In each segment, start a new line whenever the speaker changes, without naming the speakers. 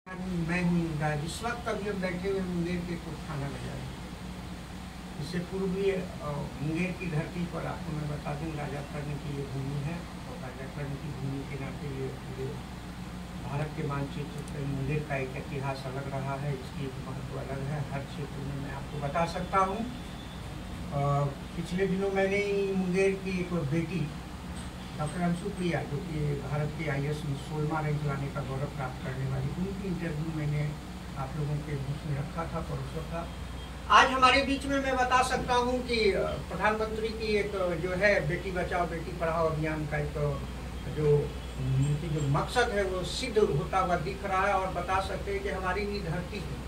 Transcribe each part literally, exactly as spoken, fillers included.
मैं हूँ इंदाज। इस वक्त अभी हम बैठे हुए मुंगेर के थाना बाजार। इससे पूर्व भी मुंगेर की धरती पर आपको मैं बता दूं, राजा कर्ण की ये भूमि है और राजा कर्ण की भूमि के नाते ये पूरे भारत के मानचित्र पर मुंगेर का एक इतिहास अलग रहा है, इसकी एक महत्व अलग है। हर क्षेत्र में मैं आपको बता सकता हूँ। पिछले दिनों मैंने मुंगेर की एक बेटी डॉक्टर अंशुप्रिया, जो कि भारत के आई ए एस में सोलहवां रैंक लाने का गौरव प्राप्त करने वाली, उनकी इंटरव्यू मैंने आप लोगों के बीच में रखा था, परसों था। आज हमारे बीच में मैं बता सकता हूं कि प्रधानमंत्री की एक जो है बेटी बचाओ बेटी पढ़ाओ अभियान का एक जो जो मकसद है वो सिद्ध होता हुआ दिख रहा है, और बता सकते हैं कि हमारी भी धरती है।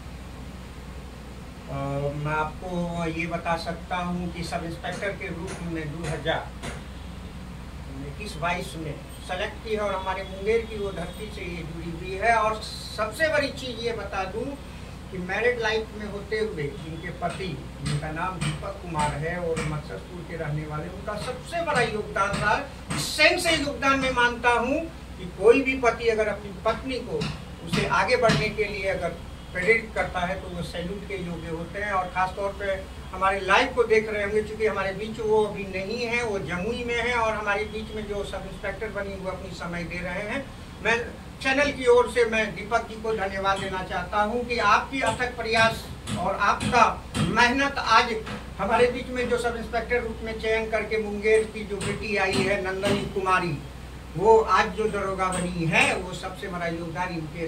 मैं आपको ये बता सकता हूं कि सब इंस्पेक्टर के रूप में दो हजार इक्कीस बाईस में सेलेक्ट की है, और हमारे मुंगेर की वो धरती से ये जुड़ी हुई है। और सबसे बड़ी चीज़ ये बता दूं कि मैरिड लाइफ में होते हुए जिनके पति, जिनका नाम दीपक कुमार है और मकसदपुर के रहने वाले, उनका सबसे बड़ा योगदान था। इस सेंस से योगदान में मानता हूँ कि कोई भी पति अगर अपनी पत्नी को उसे आगे बढ़ने के लिए अगर प्रेरित करता है तो वो सैल्यूट के योग्य होते हैं। और ख़ासतौर पे हमारे लाइव को देख रहे होंगे, क्योंकि हमारे बीच वो अभी नहीं है, वो जमुई में है, और हमारे बीच में जो सब इंस्पेक्टर बनी वो अपनी समय दे रहे हैं। मैं चैनल की ओर से मैं दीपक जी को धन्यवाद देना चाहता हूं कि आपकी अथक प्रयास और आपका मेहनत आज हमारे बीच में जो सब इंस्पेक्टर रूप में चयन करके मुंगेर की जो बेटी आई है नंदनी कुमारी, वो आज जो दरोगा बनी है, वो सबसे बड़ा योगदान इनके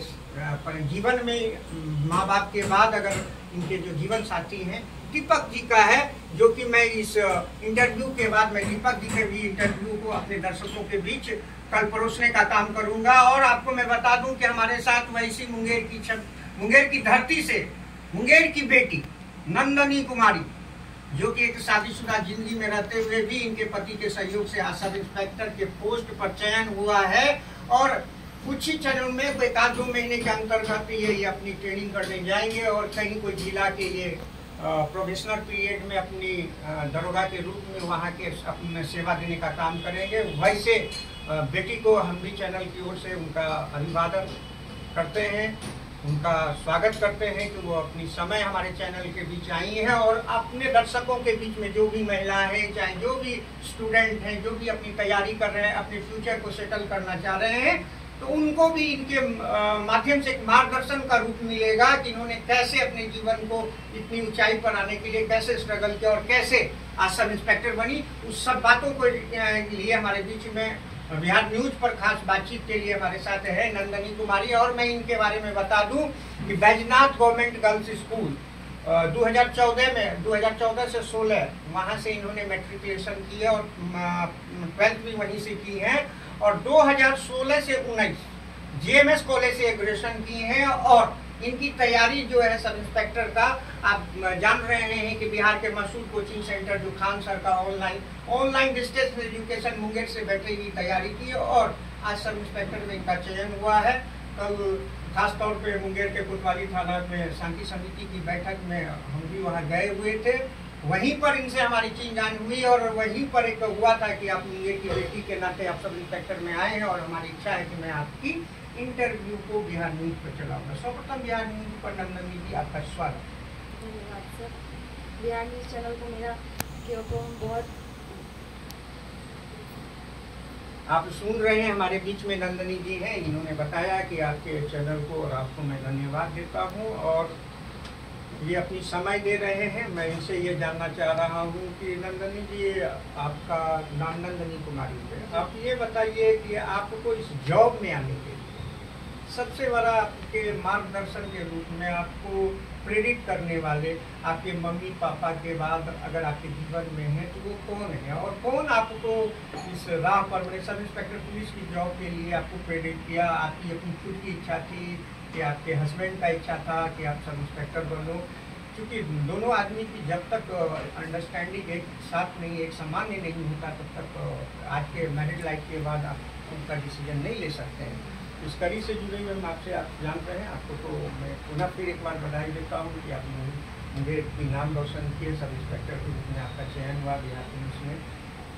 जीवन में माँ बाप के बाद अगर इनके जो जीवन साथी हैं दीपक जी का है, जो कि मैं इस इंटरव्यू के बाद मैं दीपक जी के भी इंटरव्यू को अपने दर्शकों के बीच कल परोसने का काम करूंगा। और आपको मैं बता दूं कि हमारे साथ वैसी मुंगेर की मुंगेर की धरती से मुंगेर की बेटी नंदनी कुमारी, जो कि एक शादीशुदा जिंदगी में रहते हुए भी इनके पति के सहयोग से आज सब इंस्पेक्टर के पोस्ट पर चयन हुआ है, और कुछ ही चरणों में एक आध दो महीने के अंतर्गत ये अपनी ट्रेनिंग करने जाएंगे और कहीं कोई जिला के ये प्रोफेशनल पीरियड में अपनी दरोगा के रूप में वहाँ के अपने सेवा देने का काम करेंगे। वैसे बेटी को हम भी चैनल की ओर से उनका अभिवादन करते हैं, उनका स्वागत करते हैं कि वो अपनी समय हमारे चैनल के बीच आई हैं, और अपने दर्शकों के बीच में जो भी महिलाएं हैं, चाहे जो भी स्टूडेंट हैं, जो भी अपनी तैयारी कर रहे हैं, अपने फ्यूचर को सेटल करना चाह रहे हैं, तो उनको भी इनके माध्यम से एक मार्गदर्शन का रूप मिलेगा कि इन्होंने कैसे अपने जीवन को इतनी ऊंचाई पर आने के लिए कैसे स्ट्रगल किया और कैसे आज सब इंस्पेक्टर बनी। उस सब बातों को लिए हमारे बीच में बिहार न्यूज पर खास बातचीत के लिए हमारे साथ है नंदनी कुमारी। और मैं इनके बारे में बता दूं कि बैजनाथ गवर्नमेंट गर्ल्स स्कूल दो हज़ार चौदह में दो हज़ार चौदह से सोलह वहाँ से इन्होंने मैट्रिकुलेशन की है और ट्वेल्थ भी वहीं से की है, और दो हज़ार सोलह से उन्नीस जे एम एस कॉलेज से ग्रेजुएशन की है। और इनकी तैयारी जो है सब इंस्पेक्टर का, आप जान रहे हैं कि बिहार के मशहूर कोचिंग सेंटर जो खान सर का online online distance education Munger से बैठे ही तैयारी की, और आज सब इंस्पेक्टर में इनका चयन हुआ है। कल खासतौर पे मुंगेर के कोतवाली थाना में शांति समिति की बैठक में हम भी वहाँ गए हुए थे, वहीं पर इनसे हमारी चीन जान हुई, और वहीं पर एक हुआ था कि आप मुंगेर की बेटी के नाते आप सब इंस्पेक्टर में आए हैं, और हमारी इच्छा है कि मैं आपकी इंटरव्यू को बिहार न्यूज पर चलाऊंगा। सर्वप्रथम बिहार न्यूज पर नंदनी जी आपका स्वागत।
धन्यवाद सर। बिहार न्यूज चैनल को मेरा क्यों बहुत
आप सुन रहे हैं, हमारे बीच में नंदनी जी हैं। इन्होंने बताया कि आपके चैनल को और आपको मैं धन्यवाद देता हूं, और ये अपनी समय दे रहे हैं। मैं इनसे ये जानना चाह रहा हूं कि नंदनी जी, आपका नाम नंदनी कुमारी है, आप ये बताइए कि आपको इस जॉब में आने के लिए सबसे बड़ा आपके मार्गदर्शन के रूप में आपको प्रेरित करने वाले आपके मम्मी पापा के बाद अगर आपके जीवन में है तो वो कौन है, और कौन आपको इस राह पर बड़े सब इंस्पेक्टर पुलिस की जॉब के लिए आपको प्रेरित किया? आपकी अपनी खुद की इच्छा थी कि आपके हस्बैंड का इच्छा था कि आप सब इंस्पेक्टर बनो? क्योंकि दोनों आदमी की जब तक अंडरस्टैंडिंग एक साथ नहीं, एक सामान्य नहीं होता, तब तक आज के मैरिड लाइफ के बाद आप उनका डिसीजन नहीं ले सकते हैं। इस कड़ी से जुड़े हुए हम आपसे आप जान रहे हैं, आपको तो मैं पुनः फिर एक बार बधाई देता हूँ कि आपने मुझे नाम रोशन किए, सब इंस्पेक्टर के रूप में आपका चयन हुआ बिहार पुलिस में।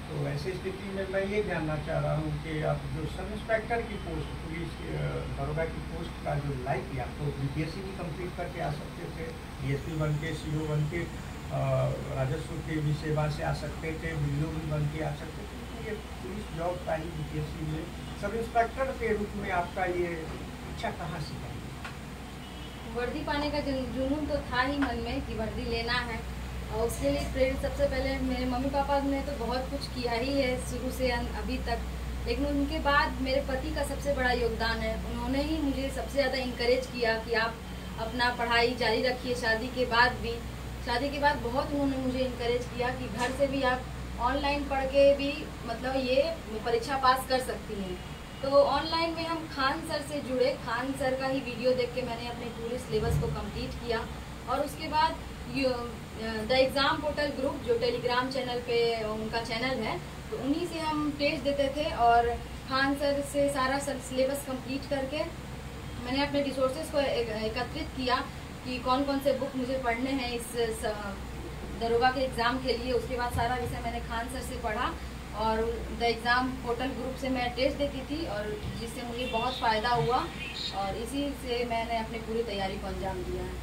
तो ऐसी स्थिति में मैं ये जानना चाह रहा हूँ कि आप जो सब इंस्पेक्टर की पोस्ट, पुलिस दरोगा की पोस्ट का जो लाइफ है, आपको बीपीएससी भी कंप्लीट करके आ सकते थे, डीएसपी बन के, सीओ बन के, राजस्व के भी सेवा से आ सकते थे, वीडियो भी बन के आ सकते थे। तो ये पुलिस जॉब का ही बीपीएससी में सब इंस्पेक्टर के रूप में आपका ये इच्छा कहाँ से आई?
वर्दी पाने का जुनून तो था ही मन में कि वर्दी लेना है, और उसके लिए प्रेरित सबसे पहले मेरे मम्मी पापा ने तो बहुत कुछ किया ही है शुरू से अभी तक, लेकिन उनके बाद मेरे पति का सबसे बड़ा योगदान है। उन्होंने ही मुझे सबसे ज़्यादा इंकरेज किया कि आप अपना पढ़ाई जारी रखिए। शादी के बाद भी शादी के बाद बहुत उन्होंने मुझे इंकरेज किया कि घर से भी आप ऑनलाइन पढ़ के भी मतलब ये परीक्षा पास कर सकती हैं। तो ऑनलाइन में हम खान सर से जुड़े, खान सर का ही वीडियो देख के मैंने अपने पूरे सिलेबस को कंप्लीट किया, और उसके बाद द एग्ज़ाम पोर्टल ग्रुप जो टेलीग्राम चैनल पे उनका चैनल है, तो उन्हीं से हम टेस्ट देते थे, और खान सर से सारा सिलेबस कंप्लीट करके मैंने अपने रिसोर्सेज को एकत्रित किया कि कौन कौन से बुक मुझे पढ़ने हैं इस दरोगा के एग्ज़ाम के लिए। उसके बाद सारा विषय मैंने खान सर से पढ़ा, और द एग्ज़ाम पोर्टल ग्रुप से मैं टेस्ट देती थी, और जिससे मुझे बहुत फ़ायदा हुआ, और इसी से मैंने अपनी पूरी तैयारी को अंजाम दिया है।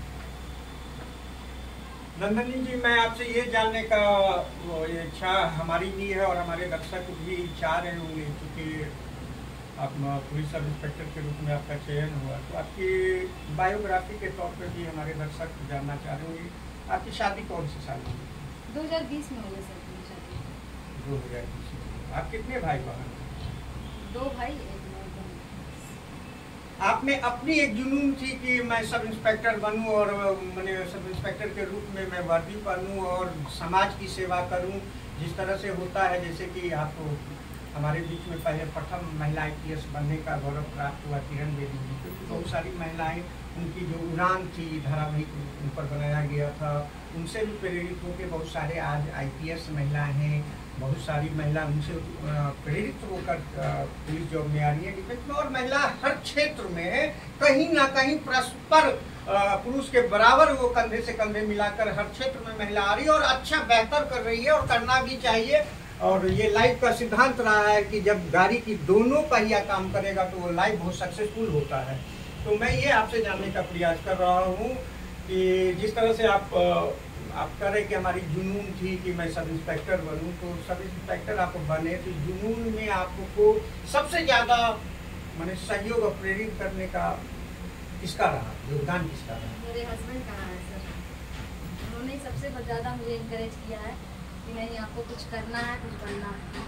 नंदनी जी, मैं आपसे ये जानने का ये इच्छा हमारी भी है और हमारे दर्शक भी चाह रहे होंगे, क्योंकि आप पुलिस सब इंस्पेक्टर के रूप में आपका चयन हुआ, तो आपकी बायोग्राफी के तौर पर भी हमारे दर्शक जानना चाह रहे होंगे, आपकी शादी कौन सी साल में?
दो हज़ार बीस में हो गई सर मेरी शादी।
दो हज़ार बीस में। आप कितने भाई बहन?
दो भाई एक बहन।
आप में अपनी एक जुनून थी कि मैं सब इंस्पेक्टर बनूं, और मैंने सब इंस्पेक्टर के रूप में मैं वर्दी पहनूं और समाज की सेवा करूं, जिस तरह से होता है। जैसे कि आपको हमारे बीच में पहले प्रथम महिला आई पी एस बनने का गौरव प्राप्त हुआ किरण बेदी जी, क्योंकि बहुत सारी महिलाएं, उनकी जो उड़ान थी धारावाहिक उन पर बनाया गया था, उनसे भी प्रेरित होकर बहुत सारे आज आई पी एस महिलाएं हैं, बहुत सारी महिला उनसे प्रेरित होकर पुलिस जॉब में आ रही है, डिफेंस में। और महिला हर क्षेत्र में कहीं ना कहीं परस्पर पुरुष के बराबर वो कंधे से कंधे मिलाकर हर क्षेत्र में महिला आ रही है और अच्छा बेहतर कर रही है, और करना भी चाहिए। और ये लाइफ का सिद्धांत रहा है कि जब गाड़ी की दोनों पहिया काम करेगा तो वो लाइफ बहुत सक्सेसफुल होता है। तो मैं ये आपसे जानने का प्रयास कर रहा हूँ कि जिस तरह से आप आप कह रहे कि हमारी जुनून थी कि मैं सब इंस्पेक्टर बनूं, तो सब इंस्पेक्टर आप बने, तो जुनून में आपको सबसे ज़्यादा मैंने सहयोग और प्रेरित करने का किसका रहा, योगदान किसका रहा?
मेरे हस्बैंड का है सर, उन्होंने सबसे ज़्यादा मुझे इंकरेज किया है कि नहीं आपको कुछ करना है, कुछ बनना है।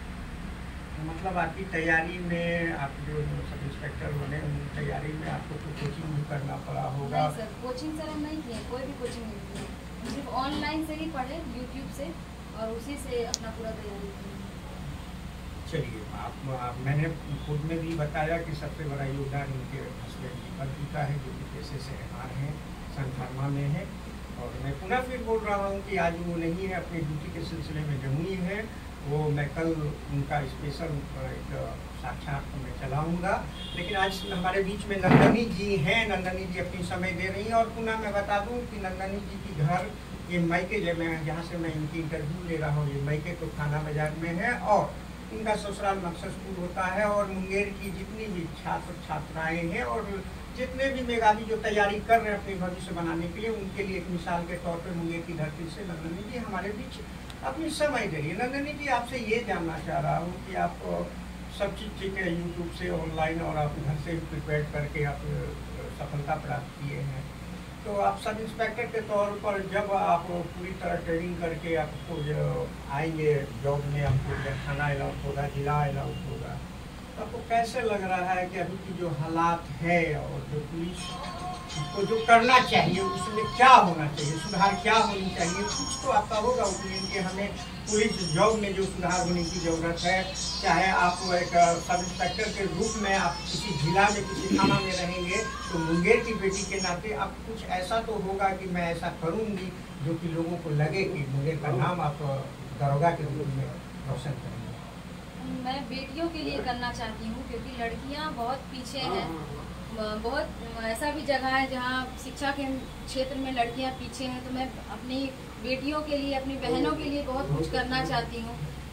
मतलब आपकी तैयारी में, आप जो सब इंस्पेक्टर बने उन तैयारी में आपको तो कोचिंग भी करना पड़ा होगा?
नहीं सर, कोचिंग सर हम नहीं किए, कोई भी कोचिंग नहीं किए, सिर्फ ऑनलाइन से ही पढ़े यूट्यूब से, और उसी से अपना पूरा तैयारी की।
चलिए, आप, आप मैंने खुद में भी बताया कि सबसे बड़ा योगदान उनके हस्बैंड जी पर पीता है, जो कि पेशे से एम हैं, सन फार्मा में है। और मैं पुनः फिर बोल रहा हूँ कि आज वो नहीं है, अपनी ड्यूटी के सिलसिले में जमुई है। वो मैं कल उनका स्पेशल एक साक्षात मैं चलाऊँगा, लेकिन आज हमारे बीच में नंदनी जी हैं। नंदनी जी अपनी समय दे रही हैं। और पुनः मैं बता दूँ कि नंदनी जी की घर ये मायके, जब मैं जहाँ से मैं इनकी इंटरव्यू ले रहा हूँ, ये मायके तो थाना बाजार में है, और इनका ससुराल मकसदपुर होता है। और मुंगेर की जितनी भी छात्र छात्राएँ हैं और जितने भी मेधावी जो तैयारी कर रहे हैं अपने भविष्य बनाने के लिए, उनके लिए एक मिसाल के तौर पर मुंगेर की धरती से नंदनी जी हमारे बीच अपनी समय दे रही है। नंदनी जी, आपसे ये जानना चाह रहा हूँ कि आप सब चीज़ ठीक है यूट्यूब से ऑनलाइन, और आप घर से प्रिपेयर करके आप सफलता प्राप्त किए हैं, तो आप सब इंस्पेक्टर के तौर पर जब आप पूरी तरह ट्रेनिंग करके आपको जो आएंगे जॉब में, आपको जब थाना अलाउट होगा, जिला अलाउट होगा, तो आपको कैसे लग रहा है कि अभी की जो हालात है और जो पुलिस को जो करना चाहिए उसमें क्या होना चाहिए, सुधार क्या होनी चाहिए? कुछ तो आपका होगा ओपिनियन कि हमें पुलिस जॉब में जो सुधार होने की ज़रूरत है। चाहे आप एक सब इंस्पेक्टर के रूप में आप किसी जिला में, किसी थाना में रहेंगे, तो मुंगेर की बेटी के नाते आप कुछ ऐसा तो होगा कि मैं ऐसा करूँगी जो कि लोगों को लगे कि मुंगेर का नाम आप दरोगा के रूप में रोशन करेंगे।
मैं बेटियों के लिए करना चाहती हूँ, क्योंकि लड़कियाँ बहुत पीछे हैं। बहुत ऐसा भी जगह है जहाँ शिक्षा के क्षेत्र में लड़कियाँ पीछे हैं, तो मैं अपनी बेटियों के लिए, अपनी बहनों के लिए बहुत कुछ करना चाहती हूँ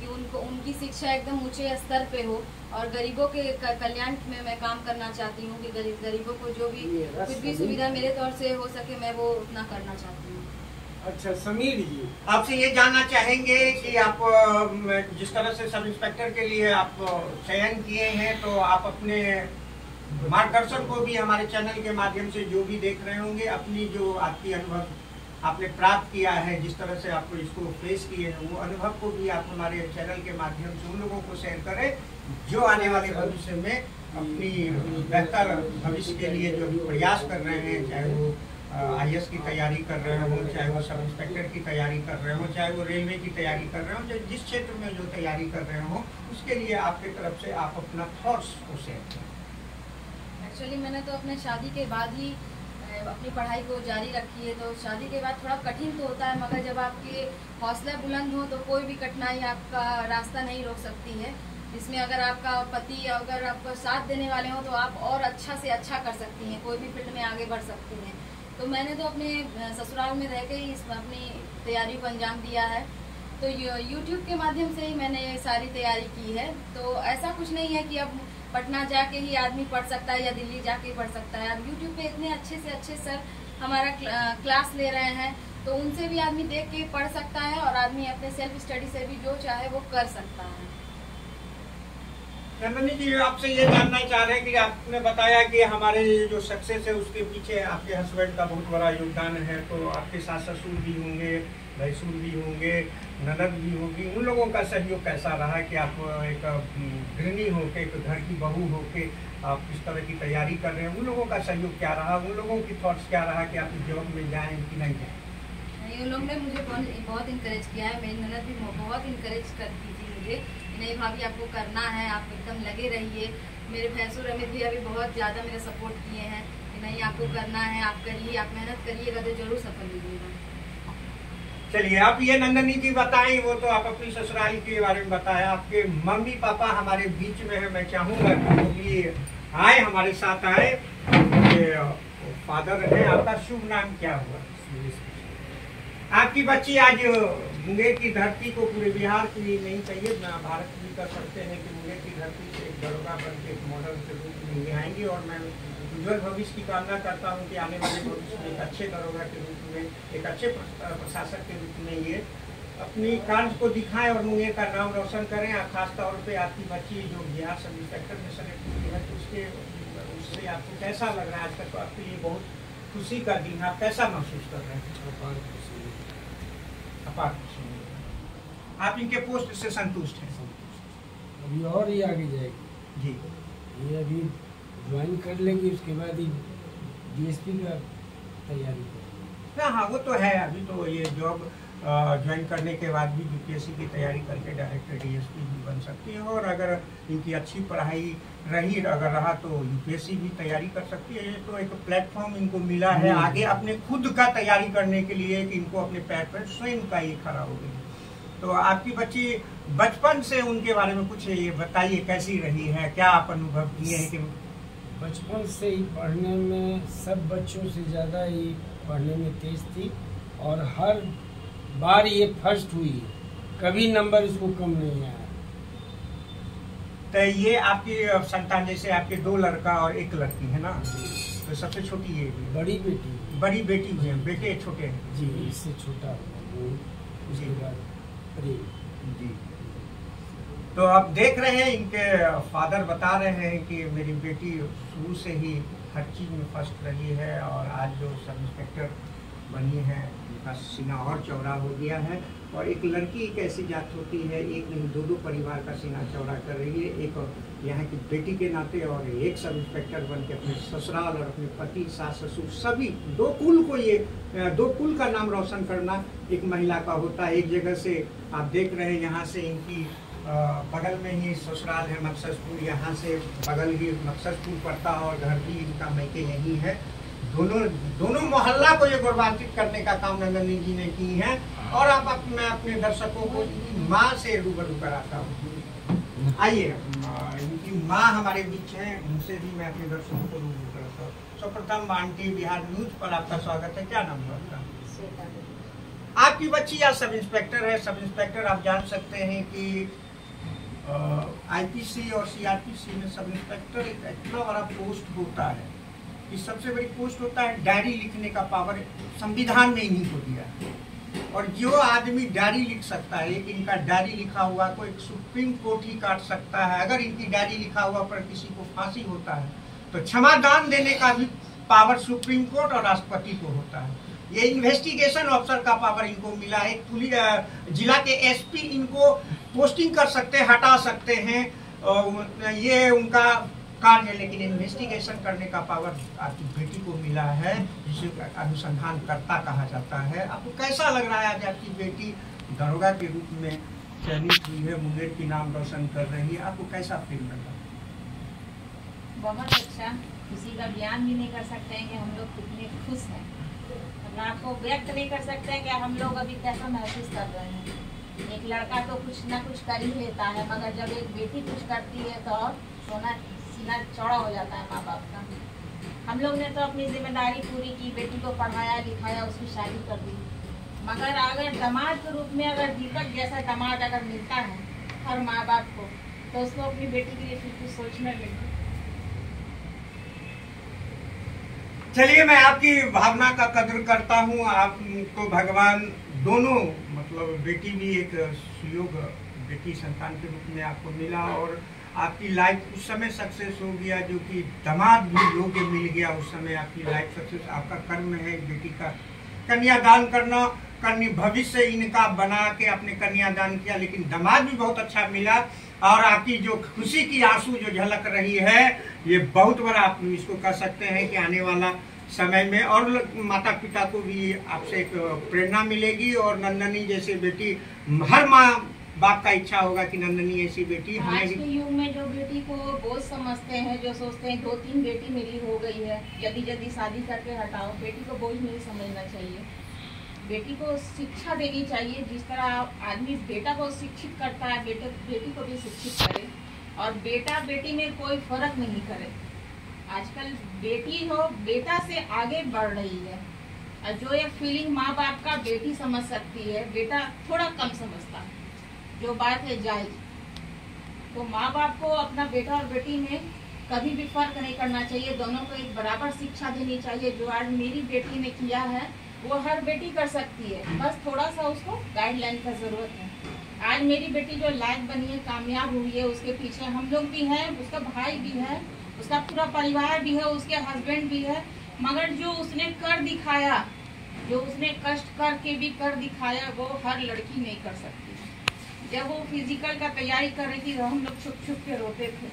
कि उनको उनकी शिक्षा एकदम ऊंचे स्तर पे हो और गरीबों के कल्याण में मैं काम करना चाहती हूँ कि गरीब गरीबों को जो भी कुछ भी सुविधा मेरे तौर से हो सके मैं वो उतना करना चाहती हूँ।
अच्छा समीर जी,
आपसे ये जानना चाहेंगे कि आप जिस तरह से सब इंस्पेक्टर के लिए आप चयन किए हैं, तो आप अपने मार्गदर्शन को भी हमारे चैनल के माध्यम से जो भी देख रहे होंगे, अपनी जो आपकी अनुभव आपने प्राप्त किया है, जिस तरह से आपको इसको फेस किए हैं, वो अनुभव को भी आप हमारे चैनल के माध्यम से उन लोगों को शेयर करें जो आने वाले भविष्य में अपनी बेहतर भविष्य के लिए जो प्रयास कर रहे हैं, चाहे वो आई ए एस की तैयारी कर रहे हो, चाहे वो सब इंस्पेक्टर की तैयारी कर रहे हो, चाहे वो रेलवे की तैयारी कर रहे हो, जो जिस क्षेत्र में जो तैयारी कर रहे हो, उसके लिए आपकी तरफ से आप अपना थॉट्स को शेयर करें।
एक्चुअली मैंने तो अपने शादी के बाद ही अपनी पढ़ाई को जारी रखी है, तो शादी के बाद थोड़ा कठिन तो होता है, मगर जब आपके हौसला बुलंद हो तो कोई भी कठिनाई आपका रास्ता नहीं रोक सकती है। इसमें अगर आपका पति अगर आपको साथ देने वाले हो तो आप और अच्छा से अच्छा कर सकती हैं, कोई भी फील्ड में आगे बढ़ सकती हैं। तो मैंने तो अपने ससुराल में रह के ही अपनी तैयारी को अंजाम दिया है। तो यूट्यूब के माध्यम से ही मैंने सारी तैयारी की है। तो ऐसा कुछ नहीं है कि अब पटना जाके ही आदमी पढ़ सकता है या दिल्ली जाके पढ़ सकता है। अब यूट्यूब पे इतने अच्छे से अच्छे सर हमारा क्लास ले रहे हैं, तो उनसे भी आदमी देख के पढ़ सकता है और आदमी अपने सेल्फ स्टडी से भी जो चाहे वो कर सकता है।
नंदनी जी, आपसे ये जानना चाह रहे हैं कि आपने बताया कि हमारे जो सक्सेस है उसके पीछे आपके हस्बैंड का बहुत बड़ा योगदान है, तो आपके सास ससुर भी होंगे, भैंसुर भी होंगे, ननद भी होगी, उन लोगों का सहयोग कैसा रहा कि आप एक गृहिणी होके, एक घर की बहू होके आप इस तरह की तैयारी कर रहे हैं, उन लोगों का सहयोग क्या रहा, उन लोगों की थॉट्स क्या रहा कि आप जॉब में जाएं कि नहीं जाएं?
उन लोगों ने मुझे बहुत इंकरेज किया है। मेरी ननद भी बहुत इंकरेज करती थी मुझे, नहीं भाभी आपको करना है, आप एकदम लगे रहिए। मेरे भैंसुर अमित भी अभी बहुत ज़्यादा मेरा सपोर्ट किए हैं कि नहीं आपको करना है, आप करिए, आप मेहनत करिएगा तो जरूर सफल लीजिएगा।
चलिए, आप ये नंदनी जी बताएं, वो तो आप अपनी ससुराल के बारे में बताया, आपके मम्मी पापा हमारे बीच में है, मैं चाहूँगा कि वो भी आए, हमारे साथ आए। फादर है, आपका शुभ नाम क्या हुआ? आपकी बच्ची आज मुंगेर की धरती को पूरे बिहार के लिए नहीं चाहिए, भारत भी कर सकते हैं कि मुंगेर की धरती से एक दरोगा बन के एक मॉडल के रूप में ये आएंगे, और मैं उज्ज्वल भविष्य की कामना करता हूं कि आने वाले भविष्य में एक अच्छे दरोगा के रूप में, एक अच्छे प्रशासक के रूप में ये अपनी कार्य को दिखाएं और मुंगेर का नाम रोशन करें। खास तौर पे आपकी बच्ची जो बिहार सब इंस्पेक्टर में सेलेक्ट हुई है, तो उसके उससे आपको कैसा लग रहा है? आज तक तो आपके लिए बहुत खुशी का दिन है, आप कैसा महसूस कर रहे हैं? अपार खुशी। आप इनके पोस्ट से संतुष्ट हैं?
अभी और ही आगे जाएगी
जी,
ये अभी ज्वाइन कर लेंगे, उसके बाद ही डी एस पी का तैयारी करेंगे।
हाँ हाँ, वो तो है। अभी तो ये जॉब ज्वाइन करने के बाद भी यू पी एस सी की तैयारी करके डायरेक्ट डी एस पी भी बन सकती है, और अगर इनकी अच्छी पढ़ाई रही अगर रहा तो यू पी एस सी भी तैयारी कर सकती है। तो एक प्लेटफॉर्म इनको मिला है आगे अपने खुद का तैयारी करने के लिए, कि इनको अपने पैर पर स्वयं का ही खड़ा हो गई। तो आपकी बच्ची बचपन से उनके बारे में कुछ ये बताइए, कैसी रही है, क्या आप अनुभव किए हैं? कि
बचपन से ही पढ़ने में सब बच्चों से ज़्यादा ही पढ़ने में तेज थी, और हर बार ये फर्स्ट हुई, कभी नंबर इसको कम नहीं आया।
तो ये आपकी संतान, जैसे आपके दो लड़का और एक लड़की है ना, तो सबसे छोटी ये भी
बड़ी बेटी
बड़ी बेटी भी है, बेटे छोटे हैं?
जी, इससे छोटा वो, उसके बाद
जी। तो आप देख रहे हैं, इनके फादर बता रहे हैं कि मेरी बेटी शुरू से ही हर चीज़ में फर्स्ट रही है, और आज जो सब इंस्पेक्टर बनी है उनका सीना और चौड़ा हो गया है। और एक लड़की एक ऐसी जात होती है, एक नहीं दो दो परिवार का सीना चौड़ा कर रही है, एक यहाँ की बेटी के नाते और एक सब इंस्पेक्टर बन के अपने ससुराल और अपने पति, सास, ससुर सभी दो कुल को, ये दो कुल का नाम रोशन करना एक महिला का होता है। एक जगह से आप देख रहे हैं, यहाँ से इनकी बगल में ही ससुराल है मकससपुर, यहाँ से बगल ही मकससपुर पड़ता है, और घर भी इनका मैके यहीं है। दोनों दोनों मोहल्ला को ये गौरवान्वित करने का काम नंदनी जी ने की है। और अब आप, मैं अपने दर्शकों को माँ से रूबरू कराता हूँ। आइए, इनकी माँ हमारे बीच हैं, उनसे भी मैं अपने दर्शकों को रूबरू कराता हूँ। सर्वप्रथम आंटी, बिहार न्यूज पर आपका स्वागत है। क्या नाम है आपका? आपकी बच्ची आज सब इंस्पेक्टर है। सब इंस्पेक्टर आप जान सकते हैं कि आईपीसी और सीआरपीसी में सब इंस्पेक्टर एक इतना बड़ा पोस्ट होता है कि सबसे बड़ी पोस्ट होता है। डायरी लिखने का पावर संविधान ने इन्हीं को दिया है, और जो आदमी डायरी लिख सकता है, एक इनका डायरी लिखा हुआ को एक सुप्रीम कोर्ट ही काट सकता है। अगर इनकी डायरी लिखा हुआ पर किसी को फांसी होता है तो क्षमादान देने का भी पावर सुप्रीम कोर्ट और राष्ट्रपति को होता है। ये इन्वेस्टिगेशन ऑफिसर का पावर इनको मिला है। पुलिस जिला के एसपी इनको पोस्टिंग कर सकते हैं, हटा सकते हैं, ये उनका कार्य है। लेकिन इन्वेस्टिगेशन करने का पावर आपकी बेटी को मिला है, जिसे अनुसंधानकर्ता कहा जाता है। आपको कैसा लग रहा है आज आपकी बेटी दरोगा के रूप में चयनित हुई है, मुंगेर की नाम रोशन कर रही है? आपको कैसा फील लग रहा है?
बहुत अच्छा, किसी का बयान भी नहीं कर सकते हैं कि हम लोग कितने खुश हैं। अपने आपको व्यक्त नहीं कर सकते हैं कि हम लोग अभी कैसा महसूस कर रहे हैं। एक लड़का तो कुछ ना कुछ कर ही लेता है, मगर जब एक बेटी कुछ करती है तो सोना सीना चौड़ा हो जाता है माँ बाप का। हम लोग ने तो अपनी जिम्मेदारी पूरी की, बेटी को पढ़ाया लिखाया, उसकी शादी कर दी। मगर अगर दामाद के रूप में अगर दीपक जैसा दामाद अगर मिलता है हर माँ बाप को, तो उसको अपनी बेटी के लिए फिर कुछ सोचना चाहिए।
चलिए, मैं आपकी भावना का कद्र करता हूँ। आपको भगवान दोनों, मतलब बेटी भी एक सुयोग बेटी संतान के रूप में आपको मिला, और आपकी लाइफ उस समय सक्सेस हो गया, जो कि दामाद भी योग्य मिल गया। उस समय आपकी लाइफ सक्सेस, आपका कर्म है बेटी का कन्यादान करना, कन्या भविष्य इनका बना के आपने कन्यादान किया। लेकिन दामाद भी बहुत अच्छा मिला, और आपकी जो खुशी की आंसू जो झलक रही है, ये बहुत बड़ा आप इसको कह सकते हैं कि आने वाला समय में और माता पिता को भी आपसे एक प्रेरणा मिलेगी। और नंदनी जैसे बेटी, हर माँ बाप का इच्छा होगा कि नंदनी ऐसी बेटी हमें।
आज के युग में जो बेटी को बोझ समझते हैं, जो सोचते हैं दो तीन बेटी मेरी हो गई है, जल्दी जल्दी शादी करके हटाओ, बेटी को बोझ नहीं समझना चाहिए। बेटी को शिक्षा देनी चाहिए। जिस तरह आदमी बेटा को शिक्षित करता है, बेटे बेटी को भी शिक्षित करे, और बेटा बेटी में कोई फर्क नहीं करे। आजकल बेटी हो बेटा से आगे बढ़ रही है, और जो एक फीलिंग माँ बाप का बेटी समझ सकती है, बेटा थोड़ा कम समझता है। जो बात है जायज, तो माँ बाप को अपना बेटा और बेटी में कभी भी फर्क नहीं करना चाहिए। दोनों को एक बराबर शिक्षा देनी चाहिए। जो आज मेरी बेटी ने किया है वो हर बेटी कर सकती है, बस थोड़ा सा उसको गाइडलाइन का जरूरत है। आज मेरी बेटी जो लायक बनी है, कामयाब हुई है, उसके पीछे हम लोग भी हैं, उसका भाई भी है, उसका पूरा परिवार भी है, उसके हस्बैंड भी है। मगर जो उसने कर दिखाया, जो उसने कष्ट करके भी कर दिखाया, वो हर लड़की नहीं कर सकती। जब वो फिजिकल का तैयारी कर रही थी तो हम लोग छुप छुप के रोते थे।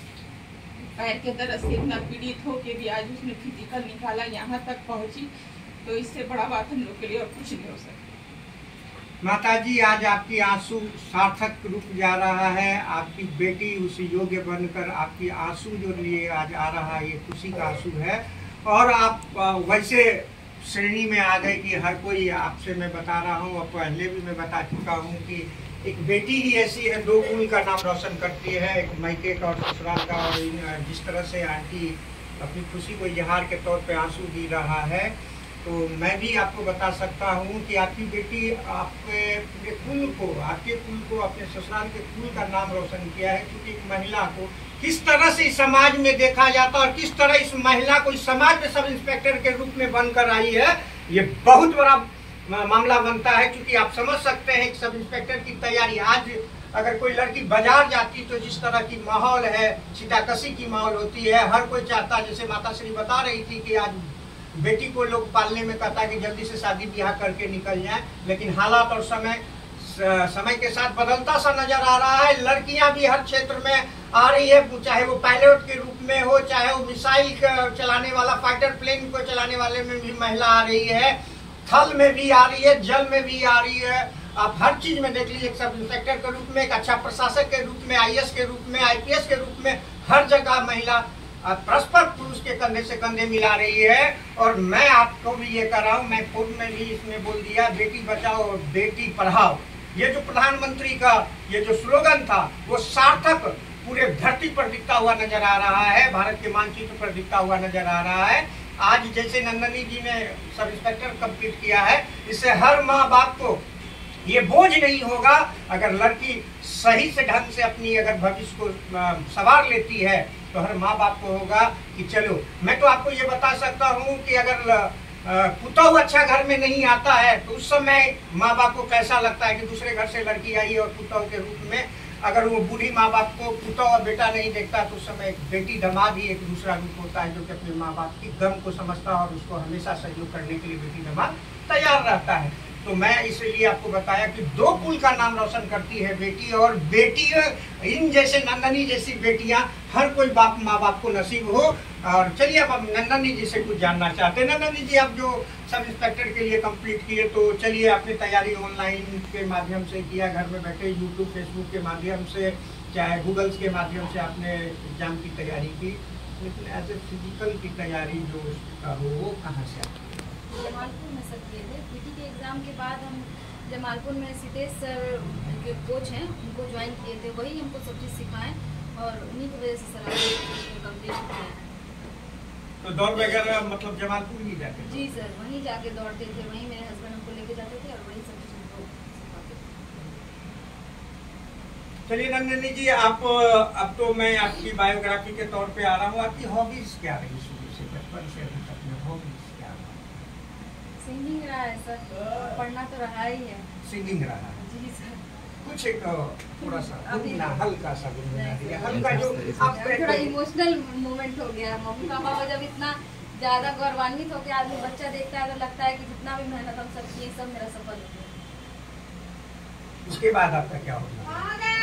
पैर के दर्द से इतना पीड़ित हो के भी आज उसने फिजिकल निकाला, यहाँ तक पहुँची, तो इससे बड़ा बात हम लोग के लिए और कुछ नहीं हो सकता।
माताजी, आज आपकी आंसू सार्थक रूप जा रहा है। आपकी बेटी उस योग्य बनकर आपकी आंसू जो लिए आज आ रहा है, ये खुशी का आंसू है। और आप वैसे श्रेणी में आ गए कि हर कोई, आपसे मैं बता रहा हूँ और पहले भी मैं बता चुका हूँ कि एक बेटी ही ऐसी है, दो कुल का नाम रोशन करती है, एक मायके का और ससुराल का। और जिस तरह से आंटी अपनी खुशी को इजहार के तौर पे आंसू दी रहा है, तो मैं भी आपको बता सकता हूँ कि आपकी बेटी आपके पूरे कुल को, आपके कुल को, अपने ससुराल के कुल का नाम रोशन किया है। क्योंकि एक महिला को किस तरह से इस समाज में देखा जाता है और किस तरह इस महिला को इस समाज में सब इंस्पेक्टर के रूप में बनकर आई है, ये बहुत बड़ा मामला बनता है। क्योंकि आप समझ सकते हैं कि सब इंस्पेक्टर की तैयारी, आज अगर कोई लड़की बाजार जाती तो जिस तरह की माहौल है, छिटाकशी की माहौल होती है, हर कोई चाहता, जैसे माता श्री बता रही थी कि आज बेटी को लोग पालने में कहता है कि जल्दी से शादी ब्याह करके निकल जाए। लेकिन हालात और समय समय के साथ बदलता सा नजर आ रहा है। लड़कियां भी हर क्षेत्र में आ रही है, चाहे वो पायलट के रूप में हो, चाहे वो मिसाइल चलाने वाला, फाइटर प्लेन को चलाने वाले में भी महिला आ रही है, थल में भी आ रही है, जल में भी आ रही है। आप हर चीज में देख लीजिए, एक सब इंस्पेक्टर के रूप में, एक अच्छा प्रशासक के रूप में, आई ए एस के रूप में, आई पी एस के रूप में, हर जगह महिला परस्पर पुरुष के कंधे से कंधे मिला रही है। और मैं आपको भी ये कर रहा हूँ, मैं खुद में भी इसमें बोल दिया, बेटी बचाओ और बेटी पढ़ाओ। ये जो प्रधानमंत्री का ये जो स्लोगन था, वो सार्थक पूरे धरती पर दिखता हुआ नजर आ रहा है, भारत के मानचित्र पर दिखता हुआ नजर आ रहा है। आज जैसे नंदनी जी ने सब इंस्पेक्टर कंप्लीट किया है, इससे हर माँ बाप को ये बोझ नहीं होगा। अगर लड़की सही से ढंग से अपनी अगर भविष्य को संवार लेती है तो हर माँ बाप को होगा कि चलो। मैं तो आपको ये बता सकता हूँ कि अगर पुतहु अच्छा घर में नहीं आता है तो उस समय माँ बाप को कैसा लगता है कि दूसरे घर से लड़की आई और पुतहु के रूप में। अगर वो बूढ़ी माँ बाप को पुतहु और बेटा नहीं देखता तो उस समय बेटी दामाद ही एक दूसरा रूप होता है, जो कि अपने माँ बाप की गम को समझता है और उसको हमेशा सहयोग करने के लिए बेटी दामाद तैयार रहता है। तो मैं इसलिए आपको बताया कि दो कुल का नाम रोशन करती है बेटी, और बेटी इन जैसे नंदनी जैसी बेटियां हर कोई बाप माँ बाप को नसीब हो। और चलिए अब हम नंदनी जी से कुछ जानना चाहते हैं। नंदनी जी, आप जो सब इंस्पेक्टर के लिए कंप्लीट किए, तो चलिए आपने तैयारी ऑनलाइन के माध्यम से किया, घर में बैठे यूट्यूब फेसबुक के माध्यम से, चाहे गूगल्स के माध्यम से आपने एग्जाम की तैयारी की, लेकिन एज ए फिजिकल की तैयारी जो हो वो कहाँ से आती है?
जमालपुर में सर किए थे। पीटी के एग्ज़ाम के बाद हम जमालपुर में सितेश सर के कोच हैं, उनको ज्वाइन किए थे, वही हमको सब चीज़ सिखाएं और उन्हीं की वजह से सर आपको कंप्लीट किया है।
तो दौड़ वगैरह मतलब जमालपुर ही जाते थे?
जी सर, वहीं जाके दौड़ते थे, वहीं मेरे हस्बैंड हमको लेके जाते थे और वहीं सब चीज़ हमको सिखाते थे।
चलिए नंदनी जी, आप अब तो मैं आपकी बायोग्राफी के तौर पे आ रहा हूँ। आपकी हॉबीज क्या रही शुरू से, बचपन से अभी तक में हॉबीज क्या रहा?
सिंगिंग रहा है सर, पढ़ना तो रहा ही है।
सिंगिंग रहा है?
जी सर।
कुछ एक थोड़ा सा गुनगुना, हल्का सा गुनगुना दिया, हल्का जो आप
थोड़ा इमोशनल मोमेंट हो गया। मम्मी पापा को जब इतना ज़्यादा गौरवान्वित होकर आदमी बच्चा देखता है तो लगता है कि जितना भी मेहनत हम सब किए सब मेरा सफल हो गया।
उसके बाद आपका क्या होगा?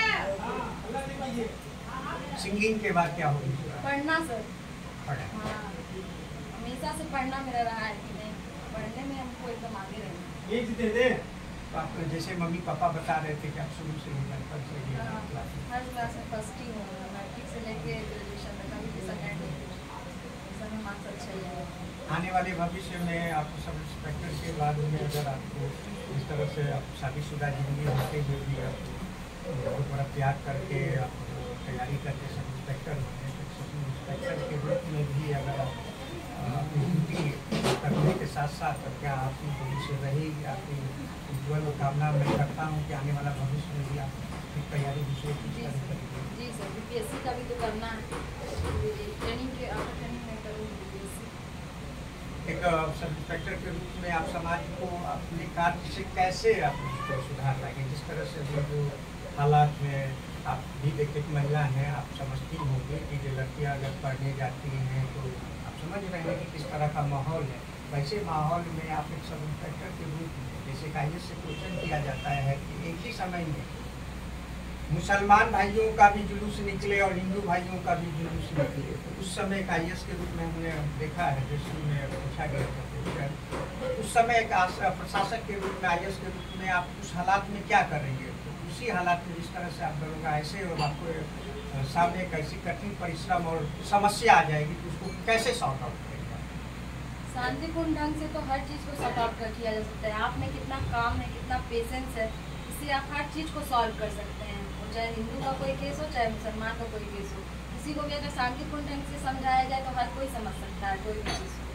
सिंगिंग के बाद क्या होगा?
पढ़ना सर।
पढ़ना।
हाँ, हमेशा से पढ़ना मेरा रहा है कि नहीं, पढ़ने में हमको एकदम आगे रहना।
ये दे दे। तो आप जैसे मम्मी पापा बता रहे थे कि आप शुरू से ही बचपन से ही
हर क्लास में फर्स्ट ही हूँ, मैट्रिक से लेके ग्रेजुएशन तक, अभी भी सेकेंड सब में मार्क्स अच्छा ही है।
आने वाले भविष्य में आप सब इंस्पेक्टर के बाद में अगर आपको इस तरह से आप शादीशुदा जिंदगी होते हुए भी आप बहुत बड़ा त्याग करके आप तैयारी करके सब इंस्पेक्टर बने, तो सब इंस्पेक्टर के रूप में भी अगर आप अपनी ड्यूटी करने के साथ साथ क्या आपकी भविष्य रहेगी? आपकी उज्ज्वल कामना मैं करता हूँ कि आने वाला भविष्य में भी आप तैयारी दूसरे की करेंगे।
जी सर, बीपीएससी का भी तो करना है, ट्रेनिंग के आप ट्रेनिंग में करूँगी बीपीएससी।
एक सब इंस्पेक्टर के रूप में आप समाज को अपने कार्य से कैसे आप उसको सुधार लाएंगे? जिस तरह से अभी जो हालात में आप भी एक महिला हैं, आप समझती होंगे कि जो लड़कियाँ अगर पढ़ने जाती हैं तो आप समझ रहे हैं कि किस तरह का माहौल है। वैसे माहौल में आप एक सब इंस्पेक्टर के रूप में जैसे कायदे से क्वेश्चन किया जाता है कि एक ही समय में मुसलमान भाइयों का भी जुलूस निकले और हिंदू भाइयों का भी जुलूस निकले, तो उस समय एक आई ए एस के रूप में हमने देखा है, जैसे में पूछा गया था क्वेश्चन, उस समय एक प्रशासक के रूप में आई ए एस के रूप में आप उस हालात में क्या करेंगे? तो उसी हालात में जिस तरह से आप करोगे ऐसे और आपको सामने एक ऐसी कठिन परिश्रम और समस्या आ जाएगी तो उसको कैसे सॉल्व आउट करेंगे?
शांतिपूर्ण ढंग से तो हर चीज़ को सॉर्ट आउट कर किया जा सकता है। आप में कितना काम है, कितना पेशेंस है, इससे आप हर चीज़ को सॉल्व कर सकते हैं। और चाहे हिंदू का कोई केस हो, चाहे मुसलमान का कोई केस हो, किसी को भी अगर शांतिपूर्ण ढंग से समझाया जाए तो हर कोई समझ सकता है, कोई भी चीज़ हो।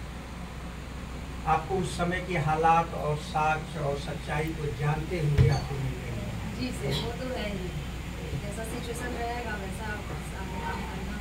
आपको उस समय की हालात और साक्ष्य और सच्चाई को जानते हुए आपको मिल रहे हैं।
जी सर, वो तो है ही, जैसा सिचुएशन रहेगा वैसा आगे काम करना।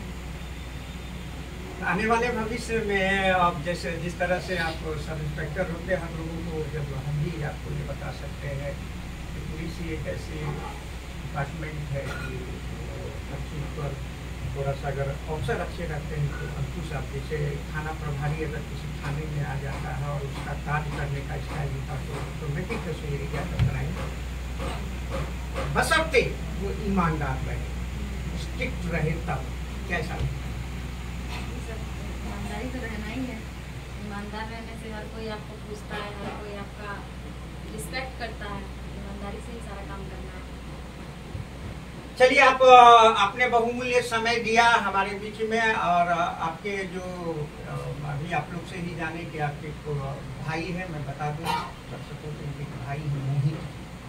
आने वाले भविष्य में आप जैसे जिस तरह से आप सब इंस्पेक्टर होते हैं, हम लोगों को जब हम भी आपको ये बता सकते हैं कि पुलिस ही एक ऐसी डिपार्टमेंट है कि हर चीज़ पर थोड़ा सा अगर अवसर अच्छे रहते हैं तो अंकुश आप जैसे थाना प्रभारी अगर किसी थाने में आ जाता है और उसका कार्य करने का स्टाइल होता है तो ऑटोमेटिक से ये क्या करना है, बशर्ते वो ईमानदार रहे, स्ट्रिक्ट रहे, तब कैसा
ईमानदारी तो रहना ही है। ईमानदार रहने से हर कोई आपको पूछता है, हर कोई आपका रिस्पेक्ट करता है। ईमानदारी से ही सारा काम करना है।
चलिए, आप आपने बहुमूल्य समय दिया हमारे बीच में, और आपके जो अभी आप लोग से ही जाने कि आपके भाई है, मैं बता दूं दर्शकों को, इनके भाई हैं मोहित,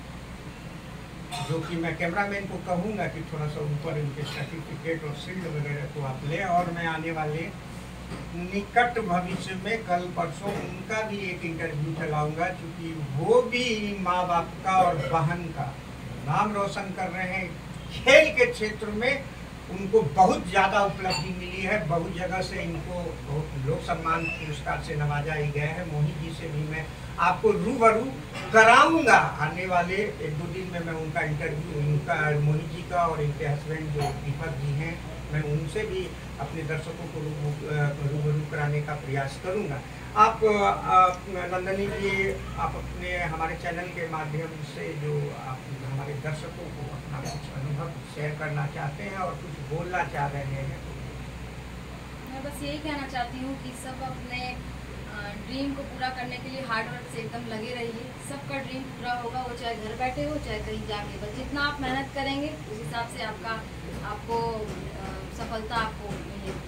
जो कि मैं कैमरामैन को कहूँगा कि थोड़ा सा ऊपर इनके सर्टिफिकेट और शील्ड वगैरह को आप लें, और मैं आने वाले निकट भविष्य में कल परसों उनका भी एक इंटरव्यू चलाऊंगा, क्योंकि वो भी माँ बाप का और बहन का नाम रोशन कर रहे हैं। खेल के क्षेत्र में उनको बहुत ज़्यादा उपलब्धि मिली है, बहुत जगह से इनको बहुत लोक सम्मान पुरस्कार से नवाजा ही गया है। मोहित जी से भी मैं आपको रूबरू कराऊंगा आने वाले एक दो दिन में। मैं उनका इंटरव्यू, उनका मोहित जी का और इनके हस्बैंड जो दीपक जी हैं, मैं उनसे भी अपने दर्शकों को रूबरू कराने का प्रयास करूंगा। आप नंदनी जी, आप अपने हमारे चैनल के माध्यम से जो आप हमारे दर्शकों को अपना कुछ अनुभव शेयर करना चाहते हैं और कुछ बोलना चाह रहे हैं?
मैं बस यही कहना चाहती हूँ कि सब अपने ड्रीम को पूरा करने के लिए हार्ड वर्क से एकदम लगे रहिए। सबका ड्रीम पूरा होगा, वो चाहे घर बैठे हो चाहे कहीं जाके। बस जितना आप मेहनत करेंगे उस हिसाब से आपका आपको सफलता आपको मिलेगी।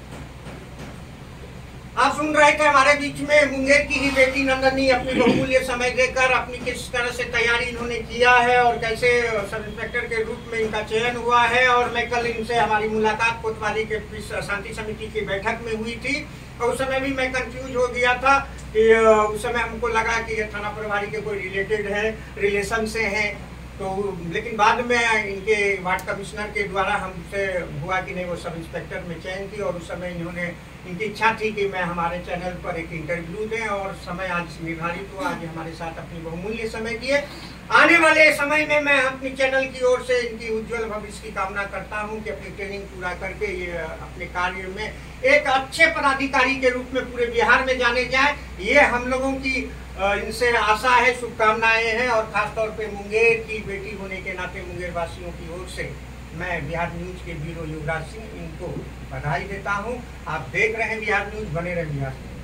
आप सुन रहे थे हमारे बीच में मुंगेर की ही बेटी नंदनी अपनी बहुमूल्य समय देकर अपनी किस तरह से तैयारी इन्होंने किया है और कैसे सब इंस्पेक्टर के रूप में इनका चयन हुआ है। और मैं कल इनसे हमारी मुलाकात कोतवाली के शांति समिति की बैठक में हुई थी, और उस समय भी मैं कंफ्यूज हो गया था कि उस समय हमको लगा कि ये थाना प्रभारी के कोई रिलेटेड है, रिलेशन से हैं। तो लेकिन बाद में इनके वार्ड कमिश्नर के द्वारा हमसे हुआ कि नहीं, वो सब इंस्पेक्टर में चयन थी। और उस समय इन्होंने, इनकी इच्छा थी कि मैं हमारे चैनल पर एक इंटरव्यू दें, और समय आज निर्धारित हुआ। आज हमारे साथ अपनी बहुमूल्य समय दिए। आने वाले समय में मैं अपनी चैनल की ओर से इनकी उज्जवल भविष्य की कामना करता हूं कि अपनी ट्रेनिंग पूरा करके ये अपने कार्य में एक अच्छे पदाधिकारी के रूप में पूरे बिहार में जाने जाए। ये हम लोगों की इनसे आशा है, शुभकामनाएं हैं। और खासतौर पे मुंगेर की बेटी होने के नाते मुंगेर वासियों की ओर से मैं बिहार न्यूज के ब्यूरो युवराज सिंह इनको बधाई देता हूं। आप देख रहे हैं बिहार न्यूज, बने रहे बिहार।